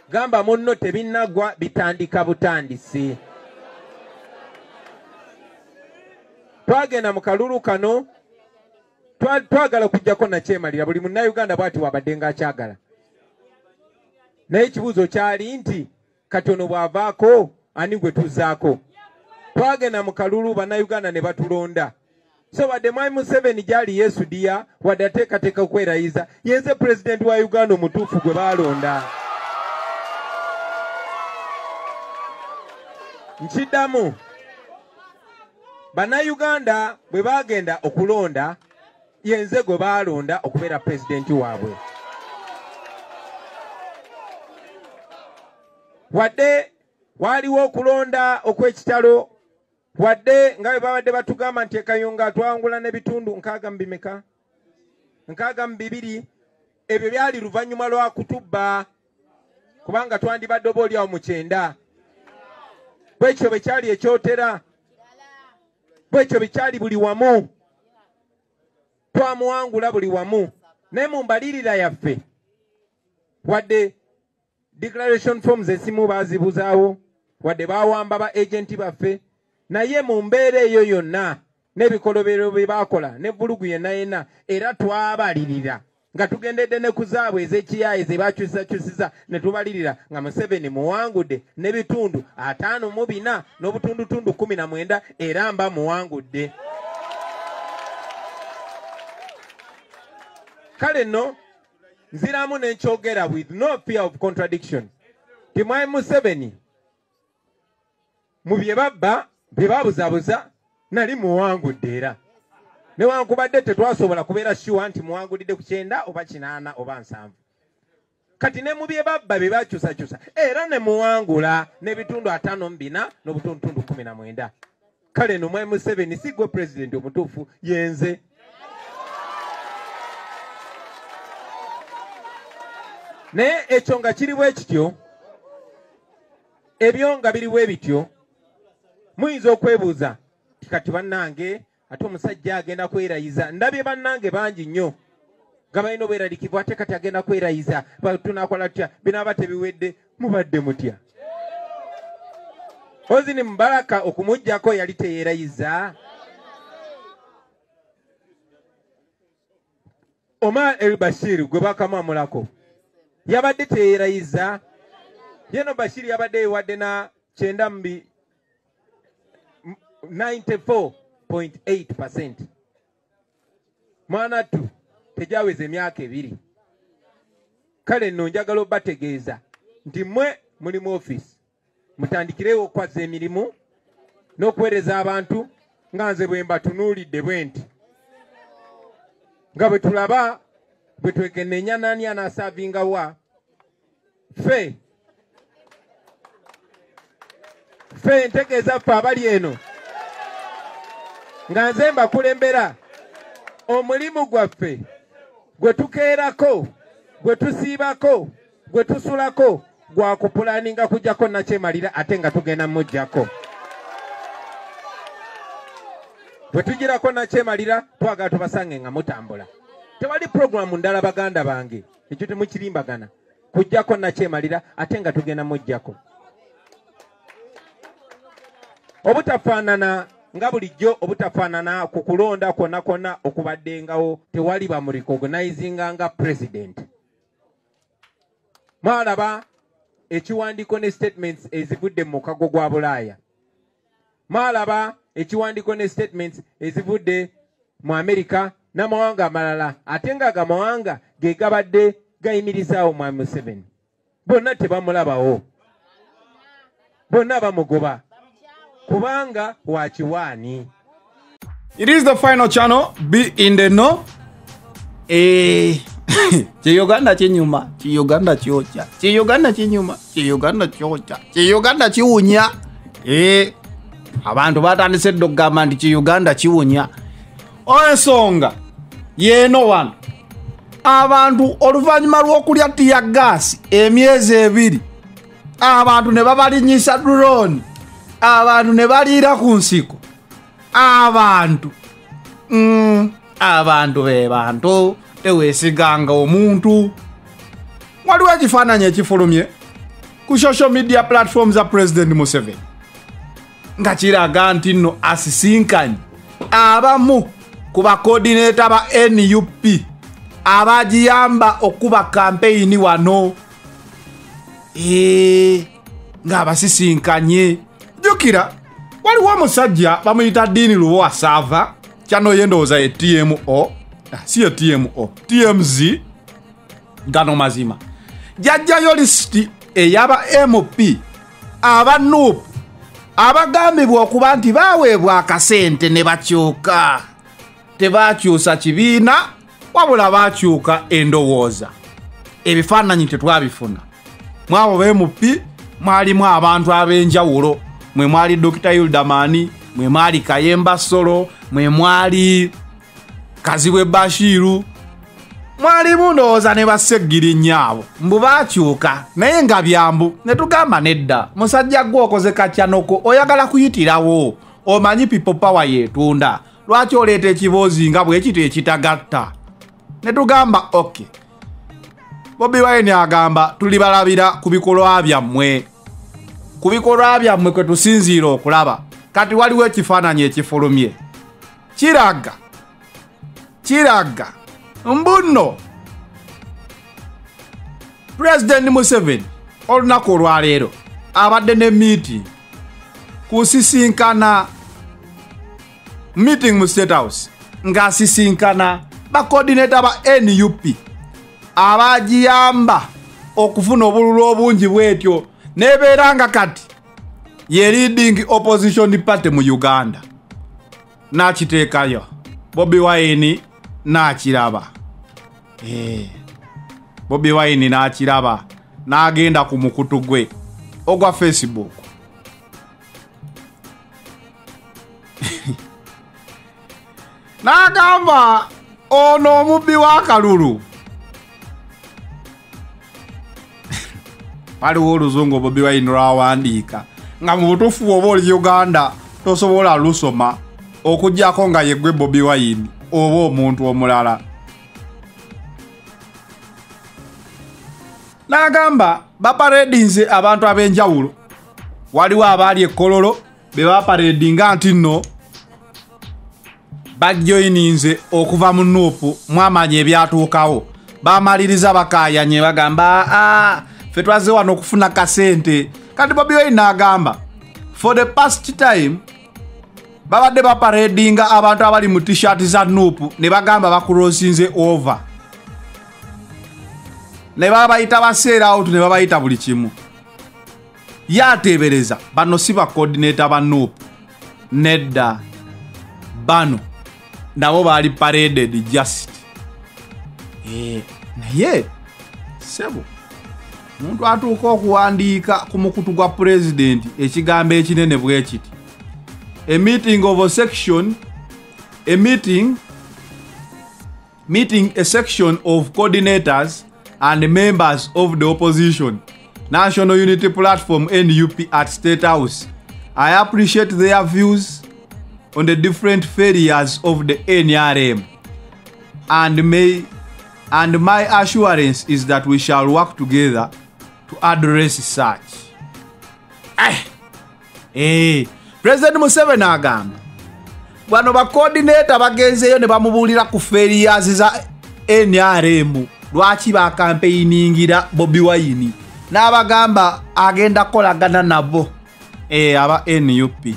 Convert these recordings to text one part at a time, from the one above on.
gamba munno tebinnagwa bitandika butandisi. Twagenda mu kalulu kano twagala kujjako nakyemalira buli munnayuganda bw'ati wabadde ng'akyagala. Naye ekibuuzo kyali nti katono bw'avaako ani gwe tuzzaako. Twagenda mu kalulu bannayuganda ne batulonda. So wadde Mwami Museveni gyali yeesudiya wadde ateekateeka okwerayiza yenze pulezidenti wa Uganda omutuufu gwe baalonda. Nkiddamu bannayuganda bwe baagenda okulonda yenze gwe baalonda okubeera pulezidenti waabwe. Wadde waaliwo okulonda okw'ekitalo wadde nga bwe babadde batugamba nti Kayunga atwangula n'ebitundu 62 ebyo byali luvannyuma lwa kutubba kubanga twandibadde oba oliawo mu 9. Bwekyo bwe kyali ekyotera bwekyo bwe kyali buli wamu twamuwangula buli wamu. Naye mu mbalirira yaffe wadde declaration forms esimu baazibuzaawo wadde baawamba ba agenti baffe naye mu mbeera eyo yonna n'ebikolobero bye baakola n'evvulugu yenna era twabalirira nga tugendedde ne ku zaabwe ez'ekiyaaye ze baakyusizakyusiza ne tubalirira nga Museveni muwangudde n'ebitundu 54 n'obutundutundu 19 era mba muwangudde. Kale nno nziramu n'enkyogera with no fear of contradiction ti Mwami Museveni mu bye babba bye babuzaabuza nali muwangudde era newankubadde tetwasobola kubeera sure nti muwangulidde ku 9 oba 8 oba 7 kati ne mu bye babba bye bakyusakyusa era ne muwangula n'ebitundu 54 n'obutundutundu 19. Kale no Mwami Museveni si gwe pulezidenti omutuufu yenze. Naye ekyo nga kiri bwe kityo ebyo nga biri bwe bityo muyinza okwebuuza kati bannange ate omusajja agenda kwerayiza ndabye bannange bangi nnyo nga balina obweralikivu ate kati agenda kwerayiza tunakola tutya binaaba tebiwedde mubadde mutya. Ozini Mubaraka okumuggyako yali teyeerayiza. Omar El Bashir gwe bakamwamulako yabadde teyeerayiza. Yeno Bashir yabadde yewadde na 94.8%. Mwana tu tejaweza emyaka 2. Kale nno njagala obategeeza nti mmwe muli mu office mutandikirewo okwaza emirimu n'okuweereza abantu nga nze bwe mbatunuulidde bwe nti nga bwe tulaba bwe twekenneenya nani anasaavinga wa ffe ntegeeza ffe abali eno nga nze mbakulembera omulimu gwaffe gwe tukeerako gwe tusiibako gwe tusulako gwa kupulaninga kujjako nakyemalira ate nga tugenda mujjako. Bwe tugirako nakyemalira twagala tubasange nga mutambula. Tewali programu ndala baganda bange ekyo temukirimbagana kujjako nakyemalira ate nga tugenda mujjako. Obutafaanana nga bulijjo obutafaanana ku kulonda kwonna okubaddengawo tewali bamurecognizinga nga president. Mwalaba ekiwandiiko ne statements ezivudde mu mukago gwa Bulaaya. Mwalaba ekiwandiiko ne statements ezivudde mu Amerika n'amawanga amalala ate nga agamawanga ge gabadde gayimirizaawo Mwami Museveni. Bonna tebamulabawo, bonna bamugoba kubanga wakiwaani. It is the final channel. Be in the know. Uganda chinyuma, Uganda chiocha, Uganda chinyuma, Uganda chiocha, Uganda chiunya. Abantu batandise dogamba nti Uganda chiunya. Ensonga yeno wano abantu oluvannyuma lw'okulya tiya gaasi emyezi 2 abantu ne babalinyisa drone, abantu ne baliira ku nsiko, abantu be bantu teweesiganga omuntu. Waliwo ekifaananyi ekifulumye ku social media platforms za President Museveni nga kiraga nti nno asisinkanye abamu ku bacoordinator ba NUP abagiyamba okuba campaign wano nga basisinkanye. Jukira waliwo omusajja bamuyita Dini Luwo Asava kyano yendoza e TMO si ye TMO TMZ gano mazima jajjayo listi eyaba MP aba NUP abagambibwa okuba nti baweebwa akasente ne bakyuka tebakyusa kibiina wabula bakyuka endowooza. Ebifaananyi tetwabifuna. Mwabo MP mwalimu abantu ab'enjawulo. Mwe mwali Dr. Hilda Mani, mwe mwali Kayemba Solo, mwe mwali Kazibwe Bashiru, mwalimu ndowooza ne baseggiri nnyabo mbu bakyuka naye nga byambu ne tugamba nedda musajja gwe okoze kakyanoko oyagala kuyitirawo omanyi people power yeetunda lwaki oleeta ekiboozi nga bwekito ekitagatta ne tugamba okay. Bobi Wine agamba tuli balabira ku bikolwa byammwe kwe tusinziira okulaba kati waliwo ekifaananyi ekifulumye kiraga mbuno President Museveni olunaku olwaleero abadde ne meeting kusisinkana meeting mu State House ng'asisinkana bacoordinator ba NUP abagiyamba okufuna obululu obungi bwetyo nebeera nga kati ye leading opposition party mu Uganda n'akiteekayo Bobi Wine n'akiraba. Bobi Wine n'akiraba n'agenda ku mukutu gwe ogwa Facebook n'agamba ono omubbi wa kalulu. Waliwo oluzungu Bobi Wine lwawandiika nga mu butuufu oba oli Uganda tosobola lusoma okuggyako nga yeggwe Bobi Wine oba omuntu omulala. N'agamba baparedinze abantu ab'enjawulo. Waliwo abaali ekkololo be baparedinga nti nno bajoyininze okuva mu NUP mwamanya ebyatuukawo bamaliriza bakaayanye bagamba ffe twaze wano okufuna kasente. Kati Bobi Wine n'agamba for the past time babadde baparedinga abantu abali mu t-shirt za NUP ne bagamba bakurosinze over ne babayita baseera out ne babayita buli kimu. Yateebereza bano si bacoordinator ba NUP nedda bano nabo baali paraded just naye sebo muntu atuuka okuwandiika ku mukutu gwa president ekigambo ekinene bwe kiti a meeting of a section meeting a section of coordinators and members of the opposition National Unity Platform NUP at State House. I appreciate their views on the different failures of the NRM and my assurance is that we shall work together to address such. President Museveni agamba bano ba coordinator bagenzeyo ne bamubuulira ku failures za NRM lwaki ba campaigningira Bobi Wine n'abagamba agenda kolagana nabo aba NUP.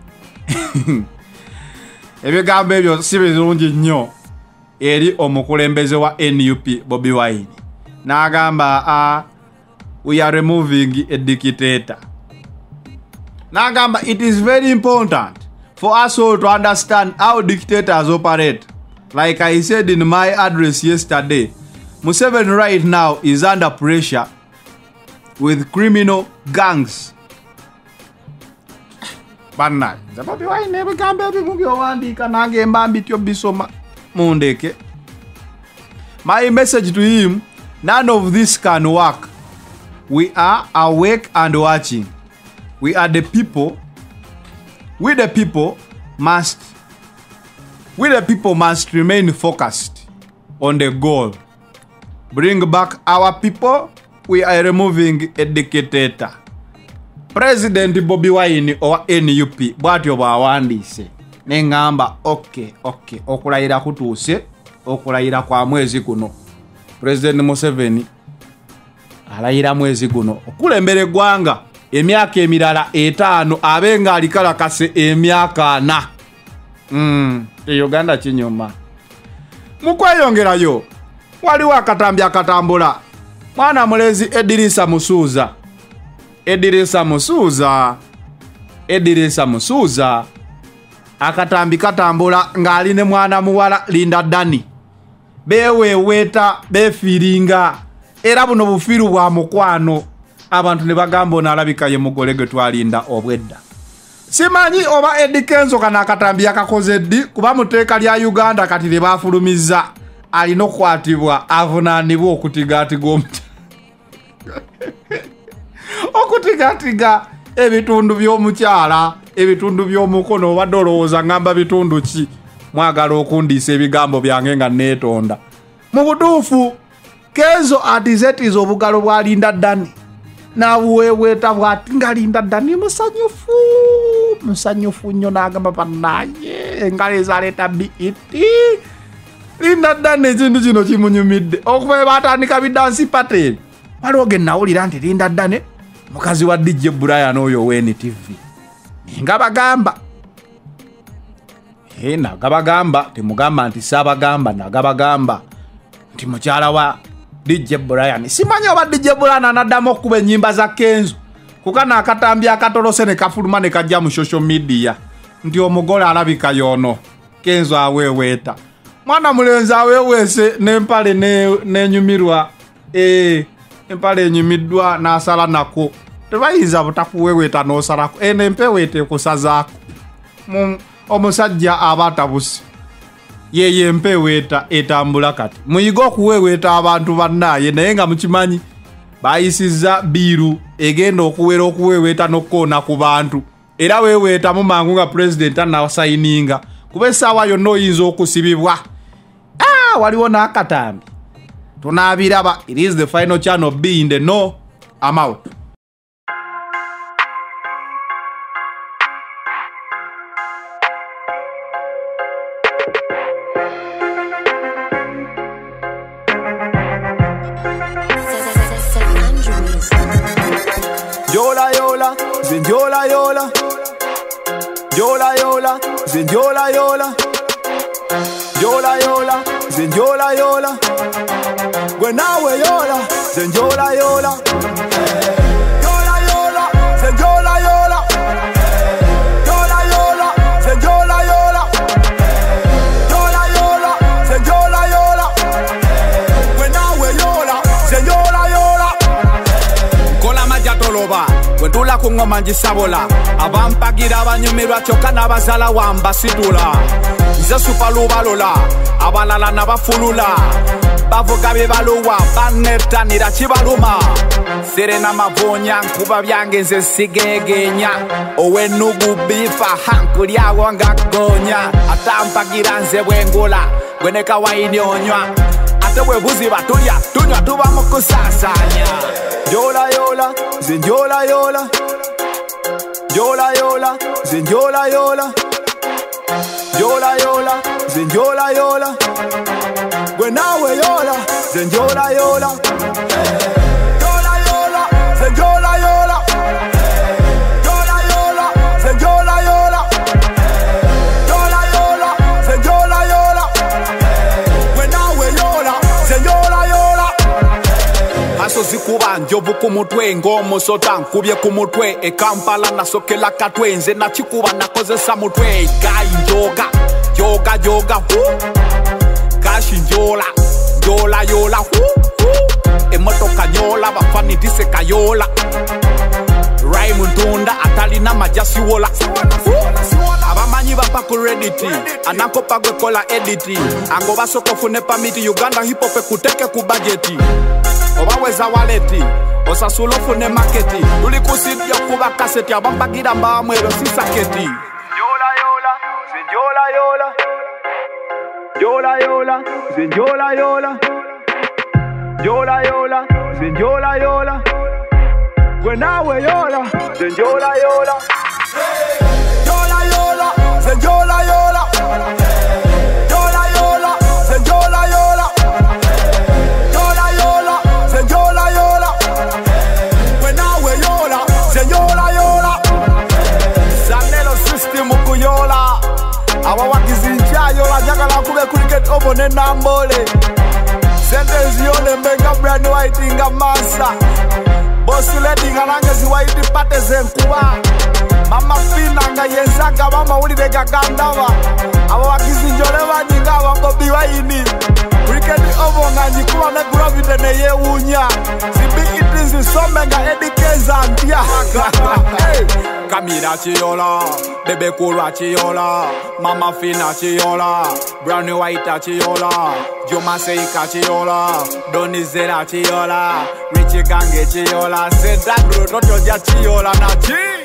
Ebigambo ebyo si birungi nnyo eri omukulembeze wa NUP Bobi Wine n'agamba we are removing a dictator. N'agamba it is very important for us all to understand how dictators operate. Like I said in my address yesterday, Museveni right now is under pressure with criminal gangs. Banna Bobi Wine ebigambo ebimu by'owandiika nange emba mbityo bisoma mundeke. My message to him, none of this can work. We are awake and watching. We the people must remain focused on the goal. Bring back our people we are removing a dictator. President Bobi Wine owa NUP bwatyo bwawandise nengamba okay okulayira kutuuse okulayira kwa mwezi guno. President Museveni alayira mwezi guno okulembera eggwanga emyaka emirala 5 abenga alikalakase emyaka 4. Uganda kinyuma mukweyongerayo waliwo akatambi akatambula mwana mulezi Edirisa Musuuza akatambi katambula ng'aline mwana muwala Linda Dani beweweta befiringa era buno bufiru bwa mukwano abantu ne bagamba onalabika ye mugole gwe twalinda obwedda. Simanyi oba Eddie Kenzo kana akatambi akakoze ddi kuba muteeka lya Uganda kati le bafulumiza alina okukwatibwa avunaanibwa okutigatiga omuti okutigatiga ebitundu by'omukyala ebitundu by'omukono obadde olowooza ngamba bitundu ki mwagala okundiisa ebigambo byange nga neetonda mu butuufu Kenzo atizetiza obugalo bwa Linda Dani nabuweweeta bwati nga Linda Dani musanyufu nnyo n'agamba bannaye engalo ezaleeta BET Linda Dani ekintu kino kimunyumidde okuva batandika bidansi pateri waliwo ge nawulira nti Linda Dani mukazi wa DJ Brian oyo WNTV nga bagamba nagabagamba temugamba nti saabagamba nagabagamba nti mukyala wa DJ Brian simanyi oba DJ Brian anaddamu okuba ennyimba za Kenzo kukana akatambi akatolose ne kafuluma ne kajja mu social media nti omugole alabika yono Kenzo aweweeta mwana mulenzi aweweese n'empale nenyumirwa empale enyumiddwa n'asala nako tebayinza butakuweweeta n'osalako n'empeweete kusazaako omusajja abaatabusi yeye empeweeta etambula kati muyiga okuweweeta abantu bannaye naye nga mukimanyi bayisizza biiru egenda okuwera okuweweeta n'okkoona ku bantu era weweeta mu mangu nga pulezidenti anasayininga kuba essaawa yonna oyinza okusibibwa. Waliwo n'akatambi tunaabiraba. It is the final channel B in the no. I'm out. Yola yola, zin yola yola. Yola yola, zin yola yola. Yola yola, zin yola yola. When I wear yola, zin yola yola. Yola yola, zin yola yola. Yola yola, zin yola yola. Yola yola, zin yola yola. When I wear yola, zin yola yola. Kola majatoloba. Wetula kungoma njisabola abampagira abanyumirwa kyokka n'abazala wamba situla nze supalubalola abalala n'abafulula bavuga bibaluwa banetanira kibaluma serena mavonya nkuba byange nze sigegenya owenugu bifa hankulyawo ngagonya atampagira nze bwengula gweneka waini onywa ate bwebuziba tunywa tuba mu kusasanya. Yola yola, zin yola yola. Yola yola, zin yola yola. Yola yola, zin yola yola. When I wear yola, zin yola yola. Yola yola, zin yola yola. Yola yola, zin yola yola. Yola yola, zin yola yola. When I wear yola, zin yola yola. Aso zikuba njobu kumutwe ng'omusota nkubye ku mutwe e Kampala nasokela katwenze nakikuba nakozesa mutwe gayi njoga kashi njola yola emotoka nyola bafanitise kayola Raymond Tunda atalina majasi wola abamanyi bapa ku Reddit anakopa gwe kola edit ango basokofune pamiti Uganda hip hop kuteke ku budget obaweza waleti osasulofune marketi tuli kusidya kuba kaseti abampagira mbamwero sisaketi. Yola yola, zin yola yola. Yola yola, zin yola yola. Yola yola, zinjola yola. Gwenawe yola, zinjola yola. Yola yola, zinjola yola. Yola yola, zinjola yola. Yola yola, zinjola yola. Gwenawe yola, zinjola yola. Sanelo system kuyola. Awa wakizinja yola jaka la kube cricket obo ne nambole. Sentence yole mbenga brand white inga masa. Bosi lady ngalange ziwaiti pate zenkuba. Mama fina nga yenzaka mama ulide gagandawa. Awa wakizinjole wanyinga wangobi waini. Cricket obo nga njikuwa me gravite ne ye unya. Sibi itizi somenga edikeza antia. Hey. Kamira chiyola, bebe kurwa chiyola, mama fina chiyola, brownie white chiyola, Joma seika chiyola, Donizera chiyola, Richie gange chiyola, Senta gro toto ja chiyola na chi.